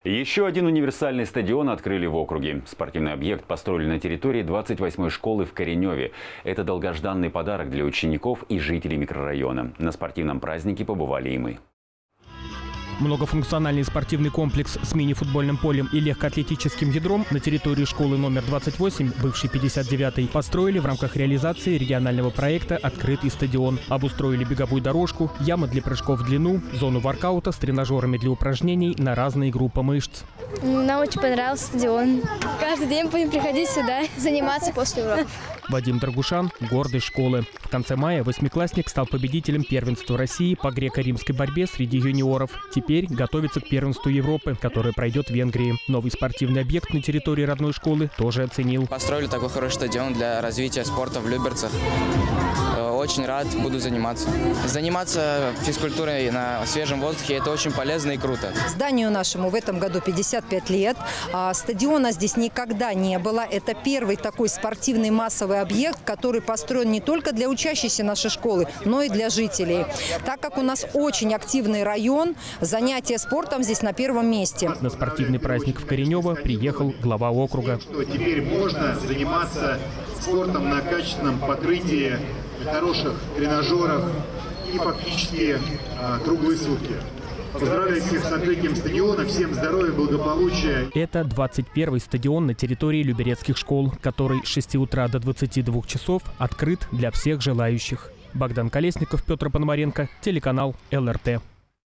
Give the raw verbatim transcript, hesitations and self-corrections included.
Еще один универсальный стадион открыли в округе. Спортивный объект построили на территории двадцать восьмой школы в Кореневе. Это долгожданный подарок для учеников и жителей микрорайона. На спортивном празднике побывали и мы. Многофункциональный спортивный комплекс с мини-футбольным полем и легкоатлетическим ядром на территории школы номер двадцать восемь, бывший пятьдесят девятый, построили в рамках реализации регионального проекта «Открытый стадион». Обустроили беговую дорожку, ямы для прыжков в длину, зону воркаута с тренажерами для упражнений на разные группы мышц. Нам очень понравился стадион. Каждый день будем приходить сюда, заниматься после уроков. Вадим Драгушан – гордость школы. В конце мая восьмиклассник стал победителем первенства России по греко-римской борьбе среди юниоров. Теперь готовится к первенству Европы, которое пройдет в Венгрии. Новый спортивный объект на территории родной школы тоже оценил. Построили такой хороший стадион для развития спорта в Люберцах. Очень рад, буду заниматься. Заниматься физкультурой на свежем воздухе – это очень полезно и круто. Зданию нашему в этом году пятьдесят пять лет. А стадиона здесь никогда не было. Это первый такой спортивный массовый объект, который построен не только для учащихся нашей школы, но и для жителей. Так как у нас очень активный район, занятия спортом здесь на первом месте. На спортивный праздник в Коренево приехал глава округа. Теперь можно заниматься спортом на качественном покрытии, хороших тренажерах и фактически а, круглые сутки. Поздравляю всех с открытием стадиона, всем здоровья, благополучия. Это двадцать первый стадион на территории люберецких школ, который с шести утра до двадцати двух часов открыт для всех желающих. Богдан Колесников, Петр Пономаренко, телеканал эл эр тэ.